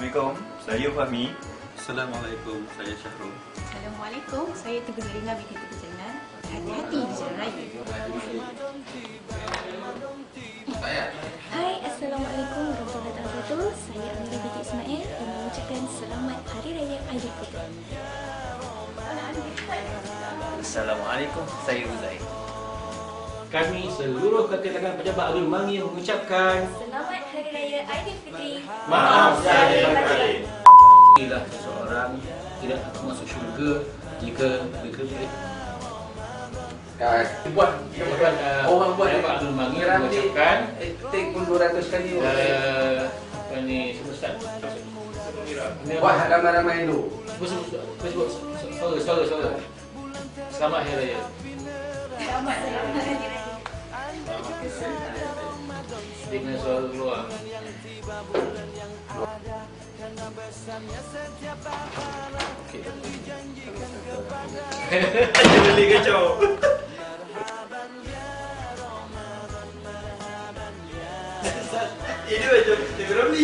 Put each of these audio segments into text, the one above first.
Assalamualaikum, saya Fahmi. Assalamualaikum, saya Syahrul. Assalamualaikum, saya Tugu Zarina binti Tugu Zainal. Hati-hati di jalan raya. Hai, Assalamualaikum warahmatullahi wabarakatuh. Saya Amira binti Ismail yang mengucapkan selamat Hari Raya Aidilfitri. Assalamualaikum, saya Uzair. Kami seluruh keketangan pejabat Agung Mangi mengucapkan Selamat Hari Raya Aidilfitri. maaf zahir batin. Bila seseorang tidak akan masuk syurga jika dikritik. buat orang buat pejabat Agung Mangi mengucapkan Take pun 200 kali. apa ni Ustaz? Buat ramai-ramai dulu. Sebut suara. Selamat Hari Raya. Selamat Hari Raya. Dengan suara keluar. Beli kacau. Ini macam TV Ramli.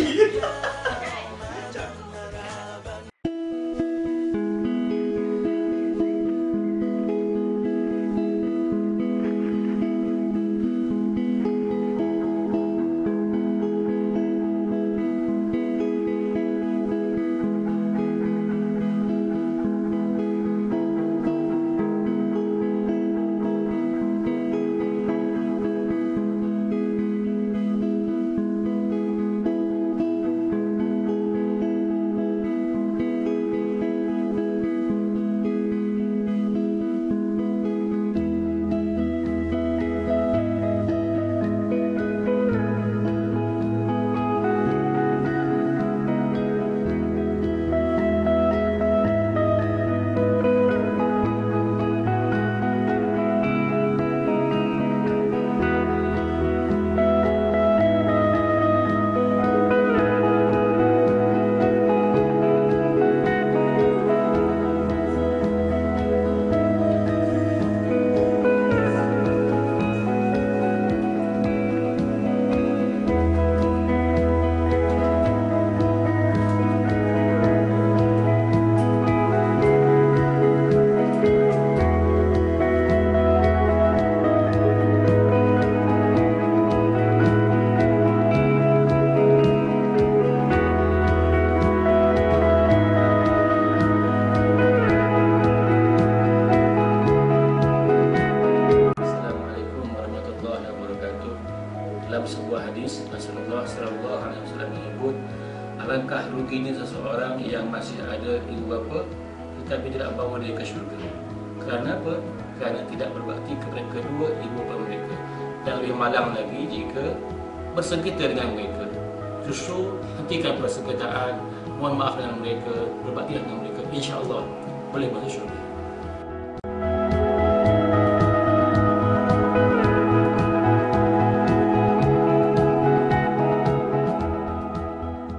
Dalam sebuah hadis Rasulullah sallallahu alaihi wasallam menyebut, alangkah ruginya seseorang yang masih ada ibu bapa tetapi tidak bawa dia ke syurga. Kerana apa? Kerana tidak berbakti kepada kedua ibu bapa mereka. Dan lebih malang lagi jika bersengketa dengan mereka. Justru hentikan persengketaan, mohon maaf dengan mereka, berbakti dengan mereka, insya-Allah boleh masuk syurga.